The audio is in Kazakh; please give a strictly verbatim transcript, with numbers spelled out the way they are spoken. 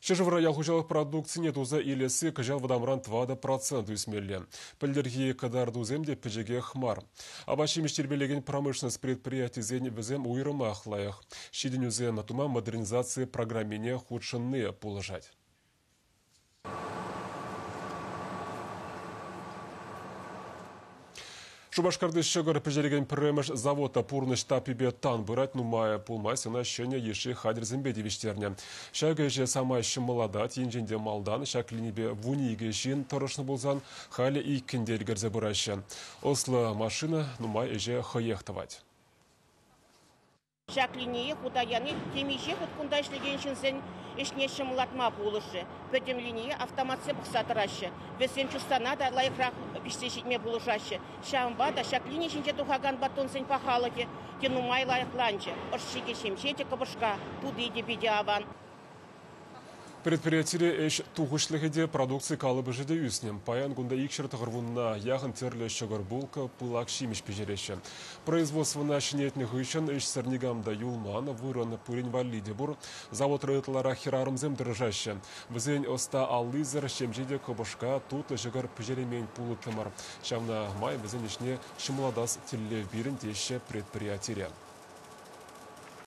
Шежевра ялхужалық продукцияне туза илесі кыжал вадамран двадцать процент үсмелі. Пілдерге кадар дуземде піжеге хмар. Абаши мештербелеген промышленность предприятий зен візем уйрыма ахлаях. Шиден үзем атума модернизации программине худшынны положать. Шубашкарды шыгыр піжереген піріміш завода пурны штапибе тан бұрат нумая пулмайсына шене еші хадерзімбе девиштерне. Шәгі же самай шымыладат, енженде малдан, шәклінебе вуниге жин тұрышны болзан, халі иккендел гірзе бұрашы. Ослы машина нумай еже хыехтавать. Шаклинии худаяны темиже хуткунда ишлеген шинсен ишне шымлатма булышы. Пөтем линии автоматсы бықсатырашы. Весем чустана да лайықрақ пиштешітме булышашы. Шамба да шаклини шинче тухаган батон сен пахалыке. Тенумай лайықланчы. Оршиге шемшете кабышка. Туды де беде аван. Предприятие эш туғышлығыде продукция калыбы жеде үснем. Паян гунда икшір тұғырвунна яғын терлі шығыр булка пулак шимеш пежереші. Производствына шинетні ғышын эш сәрнегамда юлман выраны пурин валиде бұр. Завод рытлара хирарымзем дыржашы. Візен оста аллизер шемжеде кобышка тутлы жығыр пежеремейн пулы тымыр. Шамна май візен ішне шымладас тілі бірін теші предприятие.